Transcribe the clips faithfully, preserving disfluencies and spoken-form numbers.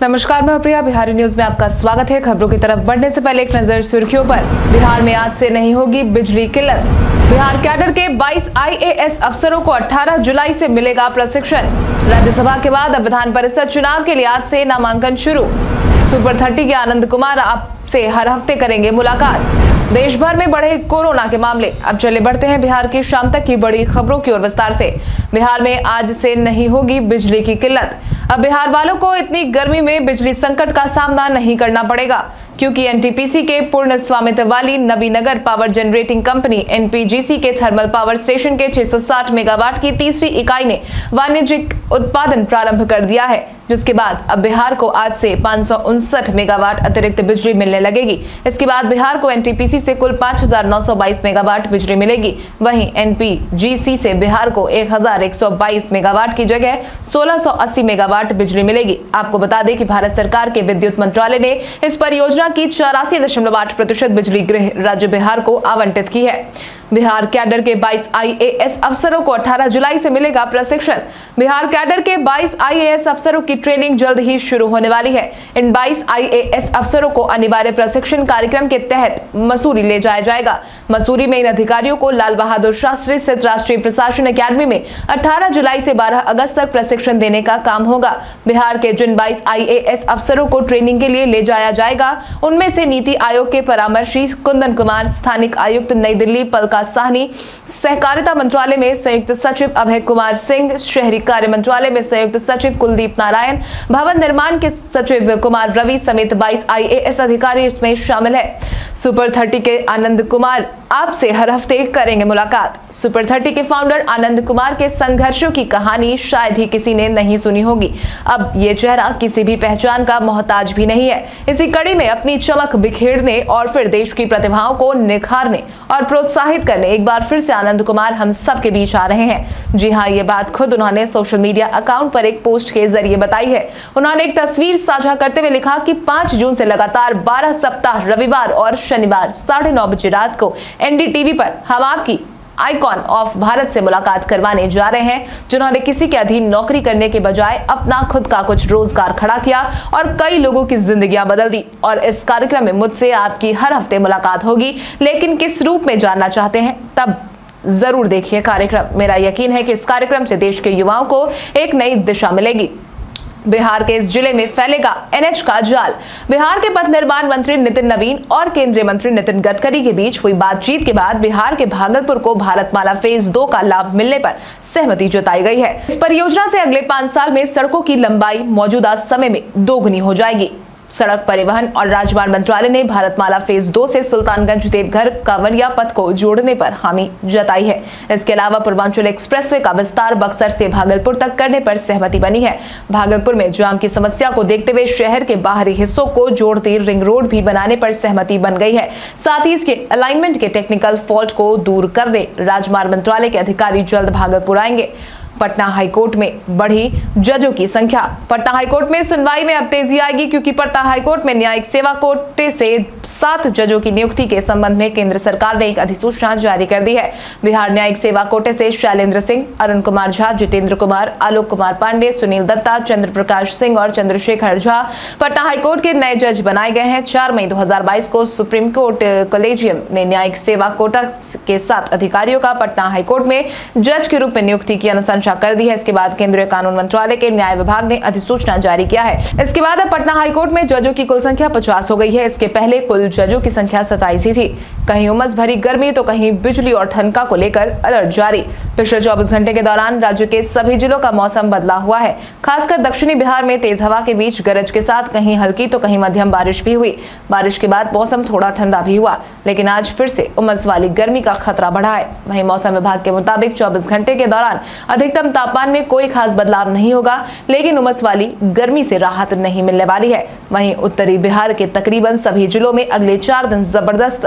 नमस्कार, मैं प्रिया, बिहारी न्यूज में आपका स्वागत है। खबरों की तरफ बढ़ने से पहले एक नजर सुर्खियों पर। बिहार में आज से नहीं होगी बिजली किल्लत। बिहार कैडर के बाईस आई ए एस अफसरों को अठारह जुलाई से मिलेगा प्रशिक्षण। राज्यसभा के बाद अब विधान परिषद चुनाव के लिए आज से नामांकन शुरू। सुपर थर्टी के आनंद कुमार आपसे हर हफ्ते करेंगे मुलाकात। देश भर में बढ़े कोरोना के मामले। अब चले बढ़ते हैं बिहार की शाम तक की बड़ी खबरों की ओर विस्तार से। बिहार में आज से नहीं होगी बिजली की किल्लत। अब बिहार वालों को इतनी गर्मी में बिजली संकट का सामना नहीं करना पड़ेगा, क्योंकि एन टी पी सी के पूर्ण स्वामित्व वाली Nabinagar power generating company N P G C के थर्मल पावर स्टेशन के छह सौ साठ मेगावाट की तीसरी इकाई ने वाणिज्यिक उत्पादन प्रारंभ कर दिया है, जिसके बाद अब बिहार को आज से पाँच सौ उनसठ मेगावाट अतिरिक्त बिजली मिलने लगेगी। इसके बाद बिहार को एन टी पी सी से कुल पाँच हजार नौ सौ बाईस मेगावाट बिजली मिलेगी। वहीं एन पी जी सी से बिहार को एक हजार एक सौ बाईस मेगावाट की जगह सोलह सौ अस्सी मेगावाट बिजली मिलेगी। आपको बता दें कि भारत सरकार के विद्युत मंत्रालय ने इस परियोजना की चौरासी दशमलव आठ प्रतिशत बिजली गृह राज्य बिहार को आवंटित की है। बिहार कैडर के बाईस आई ए एस अफसरों को अठारह जुलाई से मिलेगा प्रशिक्षण। बिहार कैडर के बाईस आई ए एस अफसरों की ट्रेनिंग जल्द ही शुरू होने वाली है। इन बाईस आई ए एस अफसरों को अनिवार्य प्रशिक्षण कार्यक्रम के तहत मसूरी ले जाया जाएगा। मसूरी में इन अधिकारियों को लाल बहादुर शास्त्री स्थित राष्ट्रीय प्रशासन अकादमी में अठारह जुलाई से बारह अगस्त तक प्रशिक्षण देने का काम होगा। बिहार के जिन बाईस आई ए एस अफसरों को ट्रेनिंग के लिए ले जाया जाएगा, उनमें से नीति आयोग के परामर्शी कुंदन कुमार, स्थानिक आयुक्त नई दिल्ली पलका साहनी, सहकारिता मंत्रालय में संयुक्त सचिव अभय कुमार सिंह, शहरी कार्य मंत्रालय में संयुक्त सचिव कुलदीप नारायण, भवन निर्माण के सचिव कुमार रवि समेत बाईस आई ए एस अधिकारी इसमें शामिल है। सुपर थर्टी के आनंद कुमार आपसे हर हफ्ते करेंगे मुलाकात। सुपर थर्टी के फाउंडर आनंद कुमार के संघर्षों की कहानी शायद ही किसी ने नहीं सुनी होगी। अब ये चेहरा किसी भी पहचान का मोहताज भी नहीं है। इसी कड़ी में अपनी चमक बिखेरने और फिर देश की प्रतिभाओं को निखारने और प्रोत्साहित करने एक बार फिर से आनंद कुमार हम सब के बीच आ रहे हैं। जी हाँ, ये बात खुद उन्होंने सोशल मीडिया अकाउंट पर एक पोस्ट के जरिए बताई है। उन्होंने एक तस्वीर साझा करते हुए लिखा कि पांच जून से लगातार बारह सप्ताह रविवार और शनिवार साढ़े नौ बजे रात को एन डी टी वी पर हम आपकी आइकॉन ऑफ भारत से मुलाकात करवाने जा रहे हैं, जिन्होंने किसी के अधीन नौकरी करने के बजाय अपना खुद का कुछ रोजगार खड़ा किया और कई लोगों की जिंदगियां बदल दी। और इस कार्यक्रम में मुझसे आपकी हर हफ्ते मुलाकात होगी, लेकिन किस रूप में जानना चाहते हैं तब जरूर देखिए कार्यक्रम। मेरा यकीन है कि इस कार्यक्रम से देश के युवाओं को एक नई दिशा मिलेगी। बिहार के इस जिले में फैलेगा एन एच का जाल। बिहार के पथ निर्माण मंत्री नितिन नवीन और केंद्रीय मंत्री नितिन गडकरी के बीच हुई बातचीत के बाद बिहार के भागलपुर को भारतमाला फेज दो का लाभ मिलने पर सहमति जताई गई है। इस परियोजना से अगले पांच साल में सड़कों की लंबाई मौजूदा समय में दोगुनी हो जाएगी। सड़क परिवहन और राजमार्ग मंत्रालय ने भारतमाला फेज दो से सुल्तानगंज देवघर कांवरिया पथ को जोड़ने पर हामी जताई है। इसके अलावा पूर्वांचल एक्सप्रेसवे का विस्तार बक्सर से भागलपुर तक करने पर सहमति बनी है। भागलपुर में जाम की समस्या को देखते हुए शहर के बाहरी हिस्सों को जोड़ती रिंग रोड भी बनाने पर सहमति बन गई है। साथ ही इसके अलाइनमेंट के टेक्निकल फॉल्ट को दूर करने राजमार्ग मंत्रालय के अधिकारी जल्द भागलपुर आएंगे। पटना हाईकोर्ट में बढ़ी जजों की संख्या। पटना हाईकोर्ट में सुनवाई में अब तेजी आएगी, क्योंकि पटना हाईकोर्ट में न्यायिक सेवा कोटे से सात जजों की नियुक्ति के संबंध में केंद्र सरकार ने एक अधिसूचना जारी कर दी है। बिहार न्यायिक सेवा कोटे से शैलेंद्र सिंह, अरुण कुमार झा, जितेंद्र कुमार, आलोक कुमार पांडे, सुनील दत्ता, चंद्र प्रकाश सिंह और चंद्रशेखर झा पटना हाईकोर्ट के नए जज बनाए गए हैं। चार मई दो हजार बाईस को सुप्रीम कोर्ट कॉलेजियम ने न्यायिक सेवा कोटा के सात अधिकारियों का पटना हाईकोर्ट में जज के रूप में नियुक्ति की अनुशंसा कर दी है। इसके बाद केंद्रीय कानून मंत्रालय के न्याय विभाग ने अधिसूचना जारी किया है। इसके बाद अब पटना हाईकोर्ट में जजों की कुल संख्या पचास हो गई है। इसके पहले कुल जजों की संख्या सत्ताईस ही थी। कहीं उमस भरी गर्मी तो कहीं बिजली और ठनका को लेकर अलर्ट जारी। पिछले चौबीस घंटे के दौरान राज्य के सभी जिलों का मौसम बदला हुआ है। खासकर दक्षिणी बिहार में तेज हवा के बीच गरज के साथ कहीं हल्की तो कहीं मध्यम बारिश भी हुई। बारिश के बाद मौसम थोड़ा ठंडा भी हुआ, लेकिन आज फिर से उमस वाली गर्मी का खतरा बढ़ा है। वहीं मौसम विभाग के मुताबिक चौबीस घंटे के दौरान अधिकतम तापमान में कोई खास बदलाव नहीं होगा, लेकिन उमस वाली गर्मी से राहत नहीं मिलने वाली है। वहीं उत्तरी बिहार के तकरीबन सभी जिलों में अगले चार दिन जबरदस्त आंधी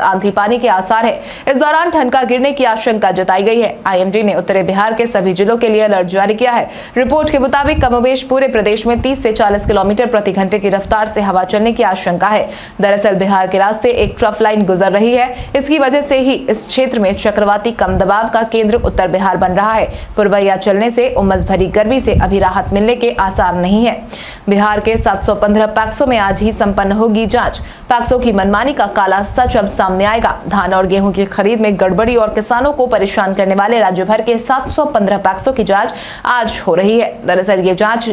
बर्फबारी के आसार है। इस दौरान ठनका गिरने की आशंका जताई गई है। आईएमडी ने उत्तरी बिहार के सभी जिलों के लिए अलर्ट जारी किया है। रिपोर्ट के मुताबिक कमोबेश पूरे प्रदेश में तीस से चालीस किलोमीटर प्रति घंटे की रफ्तार से हवा चलने की आशंका है। दरअसल बिहार के रास्ते एक ट्रफ लाइन गुजर रही है। इसकी वजह से ही इस क्षेत्र में चक्रवाती कम दबाव का केंद्र उत्तर बिहार बन रहा है। पुरवैया चलने से उमस भरी गर्मी से अभी राहत मिलने के आसार नहीं है। बिहार के सात सौ पंद्रह पैक्सों में आज ही संपन्न होगी जांच। पैक्सों की मनमानी का काला सच अब सामने आएगा। धान और गेहूं की खरीद में गड़बड़ी और किसानों को परेशान करने वाले राज्य भर के सात सौ पंद्रह पैक्सों की जांच आज हो रही है। दरअसल ये जांच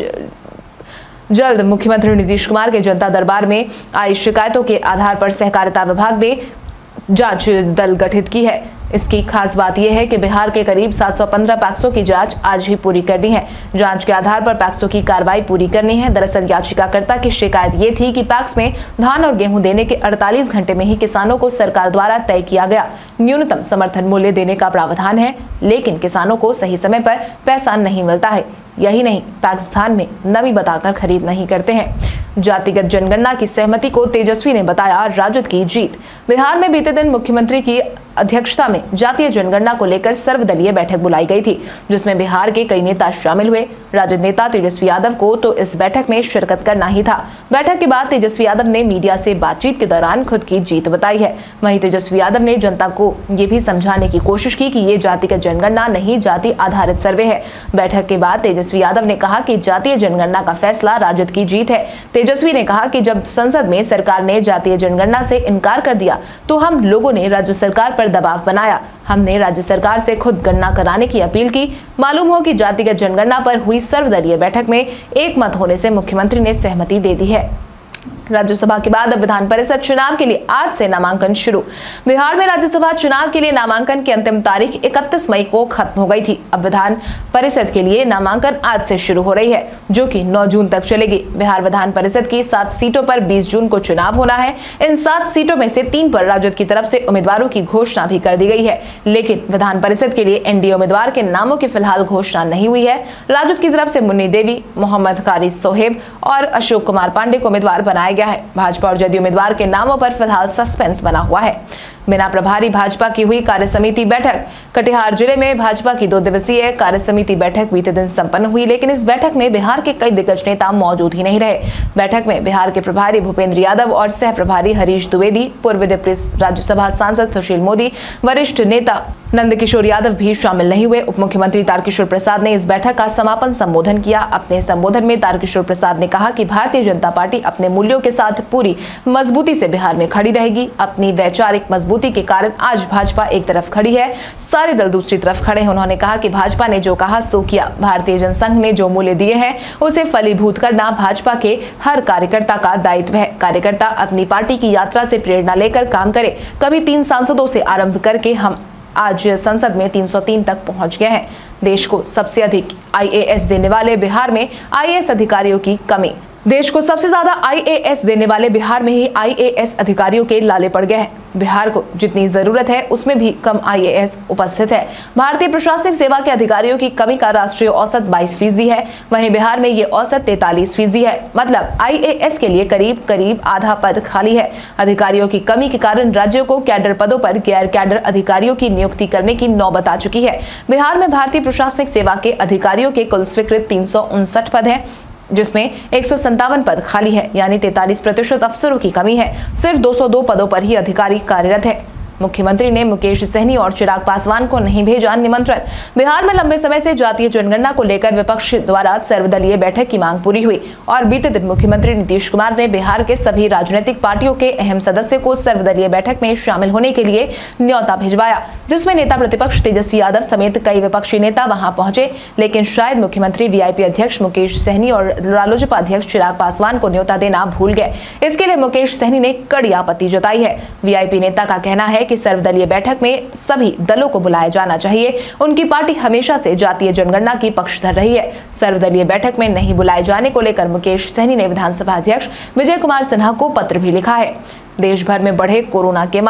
जल्द मुख्यमंत्री नीतीश कुमार के जनता दरबार में आई शिकायतों के आधार पर सहकारिता विभाग ने जांच दल गठित की है। इसकी खास बात यह है कि बिहार के करीब सात सौ पंद्रह पैक्सों की जांच आज ही पूरी करनी है। जांच के आधार पर पैक्सों की कार्रवाई पूरी करनी है। दरअसल याचिकाकर्ता की शिकायत ये थी कि पैक्स में धान और गेहूं देने के अड़तालीस घंटे में ही किसानों को सरकार द्वारा तय किया गया न्यूनतम समर्थन मूल्य देने का प्रावधान है, लेकिन किसानों को सही समय पर पैसा नहीं मिलता है। यही नहीं, पैक्स धान में नमी बताकर खरीद नहीं करते हैं। जातिगत जनगणना की सहमति को तेजस्वी ने बताया राजद की जीत। बिहार में बीते दिन मुख्यमंत्री की अध्यक्षता में जातीय जनगणना को लेकर सर्वदलीय बैठक बुलाई गई थी, जिसमें बिहार के कई नेता शामिल हुए। राजद नेता तेजस्वी यादव को तो इस बैठक में शिरकत करना ही था। बैठक के बाद तेजस्वी यादव ने मीडिया से बातचीत के दौरान खुद की जीत बताई है। वहीं तेजस्वी यादव ने जनता को ये भी समझाने की कोशिश की कि ये जातिगत जनगणना नहीं, जाति आधारित सर्वे है। बैठक के बाद तेजस्वी यादव ने कहा कि जातीय जनगणना का फैसला राजद की जीत है। तेजस्वी ने कहा कि जब संसद में सरकार ने जातीय जनगणना से इनकार कर दिया तो हम लोगों ने राज्य सरकार पर दबाव बनाया। हमने राज्य सरकार से खुद गणना कराने की अपील की। मालूम हो कि जातिगत जनगणना पर हुई सर्वदलीय बैठक में एक मत होने से मुख्यमंत्री ने सहमति दे दी है। राज्यसभा के बाद अब विधान परिषद चुनाव के लिए आज से नामांकन शुरू। बिहार में राज्यसभा चुनाव के लिए नामांकन की अंतिम तारीख इकतीस मई को खत्म हो गई थी। अब विधान परिषद के लिए नामांकन आज से शुरू हो रही है, जो कि नौ जून तक चलेगी। बिहार विधान परिषद की सात सीटों पर बीस जून को चुनाव होना है। इन सात सीटों में से तीन पर राजद की तरफ से उम्मीदवारों की घोषणा भी कर दी गई है, लेकिन विधान परिषद के लिए एनडीए उम्मीदवार के नामों की फिलहाल घोषणा नहीं हुई है। राजद की तरफ से मुन्नी देवी, मोहम्मद कारी सोहेब और अशोक कुमार पांडे को उम्मीदवार बनाया गया है। भाजपा और जदयू उम्मीदवार के नामों पर फिलहाल सस्पेंस बना हुआ है। बिना प्रभारी भाजपा की हुई कार्यसमिति बैठक। कटिहार जिले में भाजपा की दो दिवसीय कार्यसमिति बैठक बीते दिन संपन्न हुई, लेकिन इस बैठक में बिहार के कई दिग्गज नेता मौजूद ही नहीं रहे। बैठक में बिहार के प्रभारी भूपेंद्र यादव और सह प्रभारी हरीश द्विवेदी, पूर्व डिप्टी राज्यसभा सांसद सुशील मोदी, वरिष्ठ नेता नंदकिशोर यादव भी शामिल नहीं हुए। उप मुख्यमंत्री तारकिशोर प्रसाद ने इस बैठक का समापन संबोधन किया। अपने संबोधन में तारकिशोर प्रसाद ने कहा कि भारतीय जनता पार्टी अपने मूल्यों के साथ पूरी मजबूती से बिहार में खड़ी रहेगी। अपनी वैचारिक मजबूती के कारण आज भाजपा एक तरफ खड़ी है, सारे दल दूसरी तरफ खड़े हैं। उन्होंने कहा कि भाजपा ने जो कहा सो किया। भारतीय जनसंघ ने जो मूल्य दिए हैं उसे फलीभूत करना भाजपा के हर कार्यकर्ता का दायित्व है। कार्यकर्ता अपनी पार्टी की यात्रा से प्रेरणा लेकर काम करे। कभी तीन सांसदों से आरंभ करके हम आज संसद में तीन सौ तीन तक पहुंच गए हैं। देश को सबसे अधिक आईएएस देने वाले बिहार में आईएएस अधिकारियों की कमी। देश को सबसे ज्यादा आईएएस देने वाले बिहार में ही आईएएस अधिकारियों के लाले पड़ गए हैं। बिहार को जितनी जरूरत है उसमें भी कम आईएएस उपस्थित है। भारतीय प्रशासनिक सेवा के अधिकारियों की कमी का राष्ट्रीय औसत बाईस फीसदी है, वहीं बिहार में ये औसत तैंतालीस फीसदी है। मतलब आईएएस के लिए करीब करीब आधा पद खाली है। अधिकारियों की कमी के कारण राज्यों को कैडर पदों पर गैर कैडर अधिकारियों की नियुक्ति करने की नौबत आ चुकी है। बिहार में भारतीय प्रशासनिक सेवा के अधिकारियों के कुल स्वीकृत तीन सौ उनसठ पद है, जिसमें एक सौ संतावन पद खाली है, यानी तैंतालीस प्रतिशत अफसरों की कमी है। सिर्फ दो सौ दो पदों पर ही अधिकारी कार्यरत है। मुख्यमंत्री ने मुकेश सहनी और चिराग पासवान को नहीं भेजा निमंत्रण। बिहार में लंबे समय से जातीय जनगणना को लेकर विपक्ष द्वारा सर्वदलीय बैठक की मांग पूरी हुई और बीते दिन मुख्यमंत्री नीतीश कुमार ने बिहार के सभी राजनीतिक पार्टियों के अहम सदस्य को सर्वदलीय बैठक में शामिल होने के लिए न्योता भिजवाया, जिसमें नेता प्रतिपक्ष तेजस्वी यादव समेत कई विपक्षी नेता वहां पहुंचे, लेकिन शायद मुख्यमंत्री वीआईपी अध्यक्ष मुकेश सहनी और रालोजपा अध्यक्ष चिराग पासवान को न्योता देना भूल गए। इसके लिए मुकेश सहनी ने कड़ी आपत्ति जताई है। वीआईपी नेता का कहना है कि सर्वदलीय बैठक में सभी दलों को बुलाया जाना चाहिए। उनकी पार्टी हमेशा से जातीय जनगणना की पक्षधर रही है। सर्वदलीय बैठक में नहीं बुलाए जाने को लेकर मुकेश सहनी ने विधानसभा अध्यक्ष विजय कुमार सिन्हा को पत्र भी लिखा है। देश भर में बढ़े कोरोना के मामले।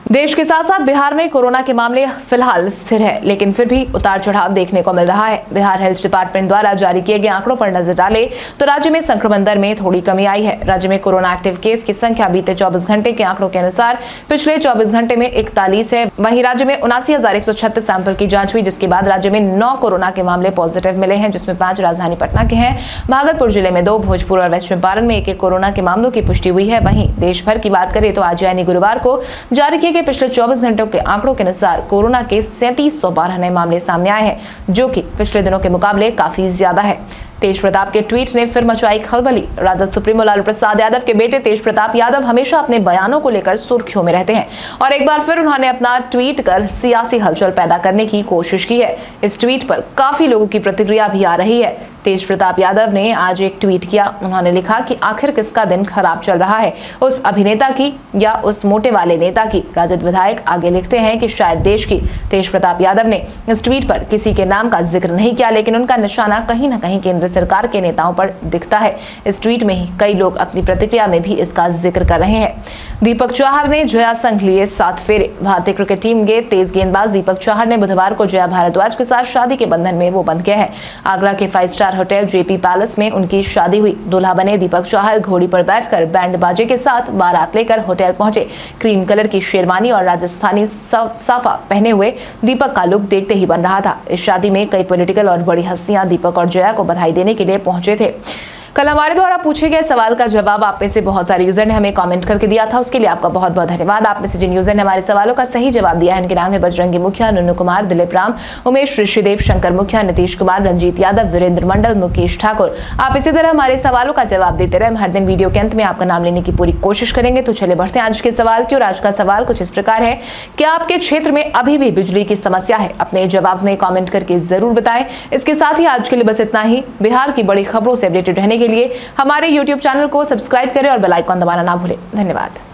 देश के साथ साथ बिहार में कोरोना के मामले फिलहाल स्थिर है, लेकिन फिर भी उतार चढ़ाव देखने को मिल रहा है। बिहार हेल्थ डिपार्टमेंट द्वारा जारी किए गए आंकड़ों पर नजर डाले तो राज्य में संक्रमण दर में थोड़ी कमी आई है। राज्य में कोरोना एक्टिव केस की संख्या बीते चौबीस घंटे के आंकड़ों के अनुसार पिछले चौबीस घंटे में इकतालीस है। वहीं राज्य में उनासी हजार एक सौ छत्तीस सैंपल की जांच हुई, जिसके बाद राज्य में नौ कोरोना के मामले पॉजिटिव मिले हैं, जिसमें पांच राजधानी पटना के हैं, भागलपुर जिले में दो, भोजपुर और वेस्ट चंपारण में एक एक कोरोना के मामलों की पुष्टि हुई है। वहीं देश भर की बात करें तो आज यानी गुरुवार को जारी किए गए पिछले चौबीस घंटों के आंकड़ों के अनुसार कोरोना के सैंतीस सौ बारह नए मामले सामने आए हैं, जो कि पिछले दिनों के मुकाबले काफी ज्यादा है। तेज प्रताप के ट्वीट ने फिर मचाई खलबली। राजद सुप्रीमो लालू प्रसाद यादव के बेटे तेज प्रताप यादव हमेशा अपने बयानों को लेकर सुर्खियों में रहते हैं और एक बार फिर उन्होंने अपना ट्वीट कर सियासी हलचल पैदा करने की कोशिश की है। इस ट्वीट पर काफी लोगों की प्रतिक्रिया भी आ रही है। तेज प्रताप यादव ने आज एक ट्वीट किया। उन्होंने लिखा कि आखिर किसका दिन खराब चल रहा है, उस अभिनेता की या उस मोटे वाले नेता की। राजद विधायक आगे लिखते हैं कि शायद देश की। तेज प्रताप यादव ने इस ट्वीट पर किसी के नाम का जिक्र नहीं किया, लेकिन उनका निशाना कहीं ना कहीं केंद्र सरकार के नेताओं पर दिखता है। इस ट्वीट में ही कई लोग अपनी प्रतिक्रिया में भी इसका जिक्र कर रहे हैं। दीपक चहर ने जया संग लिए सात फेरे। भारतीय क्रिकेट टीम के तेज गेंदबाज दीपक चहर ने बुधवार को जया भारद्वाज के साथ शादी के बंधन में वो बंध गए हैं। आगरा के five star hotel JP palace में उनकी शादी हुई। दूल्हा बने दीपक चहर घोड़ी पर बैठकर बैंड बाजे के साथ बारात लेकर होटल पहुंचे। क्रीम कलर की शेरवानी और राजस्थानी साफा पहने हुए दीपक का लुक देखते ही बन रहा था। इस शादी में कई पॉलिटिकल और बड़ी हस्तियां दीपक और जया को बधाई देने के लिए पहुंचे थे। कल हमारे द्वारा पूछे गए सवाल का जवाब आप में से बहुत सारे यूजर ने हमें कमेंट करके दिया था, उसके लिए आपका बहुत बहुत धन्यवाद। आप में से जिन यूजर ने हमारे सवालों का सही जवाब दिया है उनके नाम है बजरंगी मुखिया, नुनू कुमार, दिलीप राम, उमेश, ऋषिदेव, शंकर मुखिया, नीतीश कुमार, रंजीत यादव, वीरेंद्र मंडल, मुकेश ठाकुर। आप इसी तरह हमारे सवालों का जवाब देते रहे। हर दिन वीडियो के अंत में आपका नाम लेने की पूरी कोशिश करेंगे। तो चले बढ़ते हैं आज के सवाल की। और आज का सवाल कुछ इस प्रकार है, क्या आपके क्षेत्र में अभी भी बिजली की समस्या है? अपने जवाब में कॉमेंट करके जरूर बताएं। इसके साथ ही आज के लिए बस इतना ही। बिहार की बड़ी खबरों से अपडेटेड रहने के लिए हमारे यूट्यूब चैनल को सब्सक्राइब करें और बेल आइकन दबाना ना भूलें। धन्यवाद।